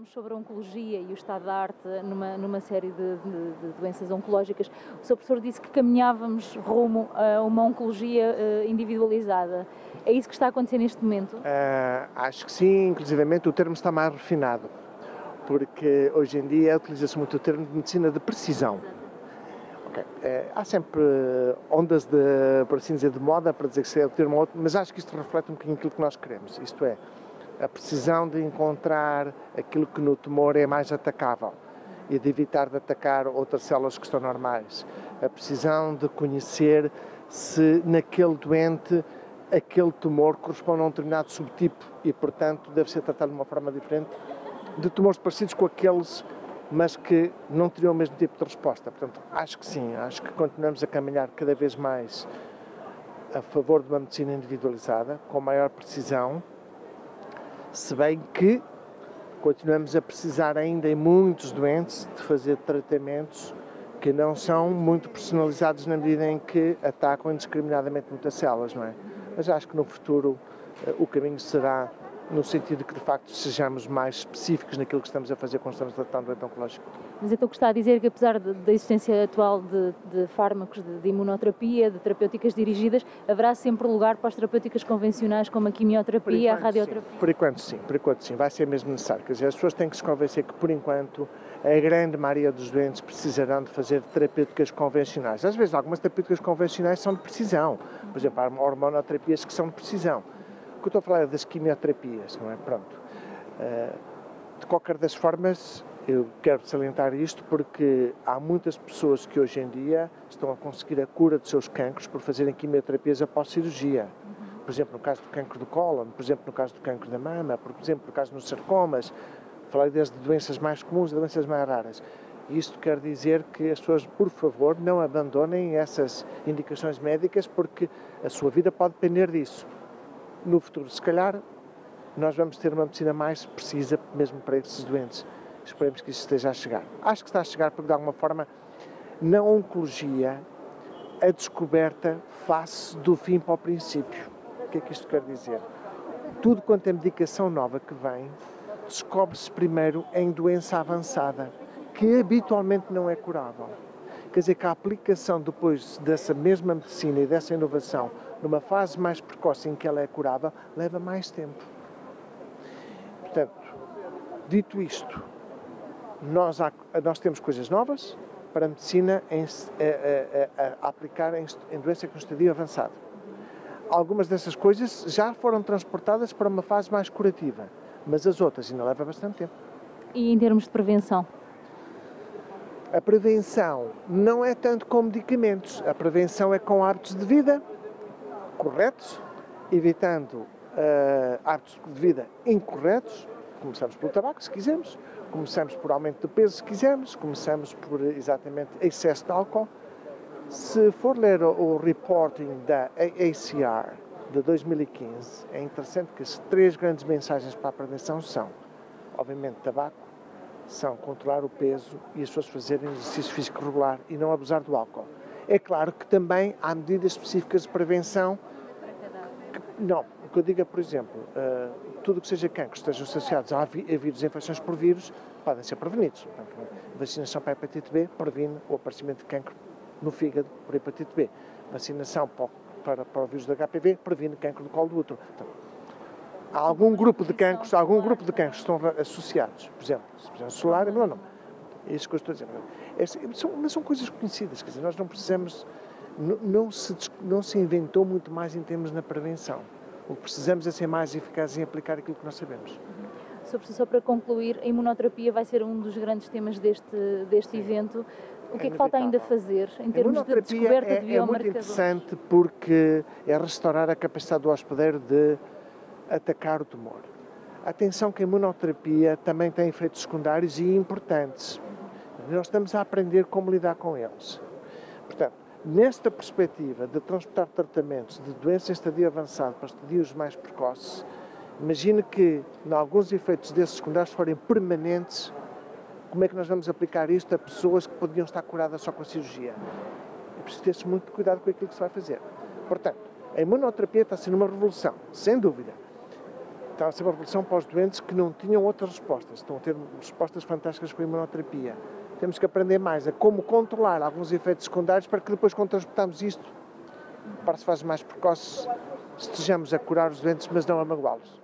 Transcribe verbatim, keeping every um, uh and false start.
falámos sobre a oncologia e o estado da arte numa, numa série de, de, de doenças oncológicas. O seu professor disse que caminhávamos rumo a uma oncologia uh, individualizada. É isso que está a acontecer neste momento? Uh, acho que sim, inclusivamente o termo está mais refinado, porque hoje em dia utiliza-se muito o termo de medicina de precisão. Okay. É, há sempre ondas de, por assim dizer, de moda para dizer que é o termo outro, mas acho que isto reflete um bocadinho aquilo que nós queremos, isto é, a precisão de encontrar aquilo que no tumor é mais atacável e de evitar de atacar outras células que estão normais, a precisão de conhecer se naquele doente aquele tumor corresponde a um determinado subtipo e, portanto, deve ser tratado de uma forma diferente de tumores parecidos com aqueles mas que não teriam o mesmo tipo de resposta. Portanto, acho que sim, acho que continuamos a caminhar cada vez mais a favor de uma medicina individualizada, com maior precisão, se bem que continuamos a precisar ainda em muitos doentes de fazer tratamentos que não são muito personalizados na medida em que atacam indiscriminadamente muitas células, não é? Mas acho que no futuro o caminho será no sentido de que, de facto, sejamos mais específicos naquilo que estamos a fazer quando estamos a tratar um doente oncológico. Mas então está a dizer que, apesar de, da existência atual de, de fármacos, de, de imunoterapia, de terapêuticas dirigidas, haverá sempre lugar para as terapêuticas convencionais, como a quimioterapia, a radioterapia? Sim. Por enquanto sim, por enquanto sim, vai ser mesmo necessário. Quer dizer, as pessoas têm que se convencer que, por enquanto, a grande maioria dos doentes precisarão de fazer terapêuticas convencionais. Às vezes, algumas terapêuticas convencionais são de precisão. Por exemplo, há hormonoterapias que são de precisão. O que eu estou a falar é das quimioterapias, não é? Pronto. De qualquer das formas, eu quero salientar isto porque há muitas pessoas que hoje em dia estão a conseguir a cura de seus cancros por fazerem quimioterapias após cirurgia. Por exemplo, no caso do cancro do cólon, por exemplo, no caso do cancro da mama, por exemplo, no caso dos sarcomas. Falei desde doenças mais comuns a doenças mais raras. Isto quer dizer que as pessoas, por favor, não abandonem essas indicações médicas porque a sua vida pode depender disso. No futuro, se calhar, nós vamos ter uma medicina mais precisa mesmo para esses doentes. Esperemos que isso esteja a chegar. Acho que está a chegar porque, de alguma forma, na oncologia, a descoberta face do fim para o princípio. O que é que isto quer dizer? Tudo quanto é medicação nova que vem, descobre-se primeiro em doença avançada, que habitualmente não é curável. Quer dizer que a aplicação depois dessa mesma medicina e dessa inovação numa fase mais precoce em que ela é curável, leva mais tempo. Portanto, dito isto, nós, há, nós temos coisas novas para a medicina em, a, a, a aplicar em, em doença com estadio avançado. Algumas dessas coisas já foram transportadas para uma fase mais curativa, mas as outras ainda levam bastante tempo. E em termos de prevenção? A prevenção não é tanto com medicamentos, a prevenção é com hábitos de vida corretos, evitando uh, hábitos de vida incorretos. Começamos pelo tabaco, se quisermos, começamos por aumento de peso, se quisermos, começamos por exatamente excesso de álcool. Se for ler o, o reporting da A C R de dois mil e quinze, é interessante que as três grandes mensagens para a prevenção são, obviamente, tabaco, são controlar o peso e as pessoas fazerem exercício físico regular e não abusar do álcool. É claro que também há medidas específicas de prevenção. Que, não, o que eu digo é, por exemplo, uh, tudo o que seja cancro esteja associados a, vi, a vírus e infecções por vírus podem ser prevenidos. Portanto, a vacinação para a hepatite B previne o aparecimento de cancro no fígado por hepatite B. Vacinação para, para, para o vírus do H P V previne cancro do colo do útero. Então, há algum grupo de cancros, algum grupo de cancros estão associados, por exemplo, se solar, não, não. É isso que eu estou a dizer. É, são, mas são coisas conhecidas, quer dizer, nós não precisamos, não, não, se, não se inventou muito mais em termos na prevenção. O que precisamos é ser mais eficazes em aplicar aquilo que nós sabemos. Só Professor, para concluir, a imunoterapia vai ser um dos grandes temas deste, deste evento. O que é, é que falta ainda fazer em termos de descoberta é, de biomarcadores? É muito interessante porque é restaurar a capacidade do hospedeiro de atacar o tumor. Atenção que a imunoterapia também tem efeitos secundários e importantes. Nós estamos a aprender como lidar com eles. Portanto, nesta perspectiva de transportar tratamentos de doença em estadio avançado para estadios mais precoces, imagine que, em alguns efeitos desses secundários forem permanentes, como é que nós vamos aplicar isto a pessoas que poderiam estar curadas só com a cirurgia? É preciso ter muito cuidado com aquilo que se vai fazer. Portanto, a imunoterapia está sendo uma revolução, sem dúvida. está a ser uma revolução para os doentes que não tinham outras respostas, estão a ter respostas fantásticas com a imunoterapia. Temos que aprender mais a como controlar alguns efeitos secundários para que depois, quando transportamos isto para as fases mais precoces, estejamos a curar os doentes, mas não a magoá-los.